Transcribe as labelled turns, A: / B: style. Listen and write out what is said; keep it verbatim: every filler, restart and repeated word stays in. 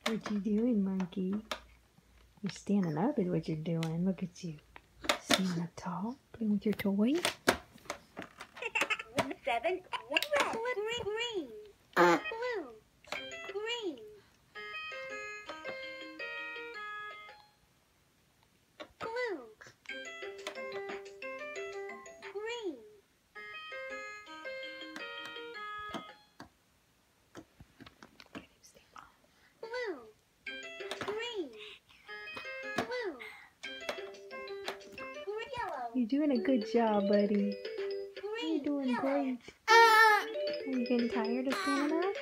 A: What you doing, monkey? You're standing up is what you're doing. Look at you. Standing up tall, playing with your toy.
B: Seven, red, green, green, blue, green, blue, green, blue, green, blue, green, yellow.
A: You're doing a good job, buddy.
B: Green,
A: You're doing
B: yellow.
A: great. Are you getting tired of standing up?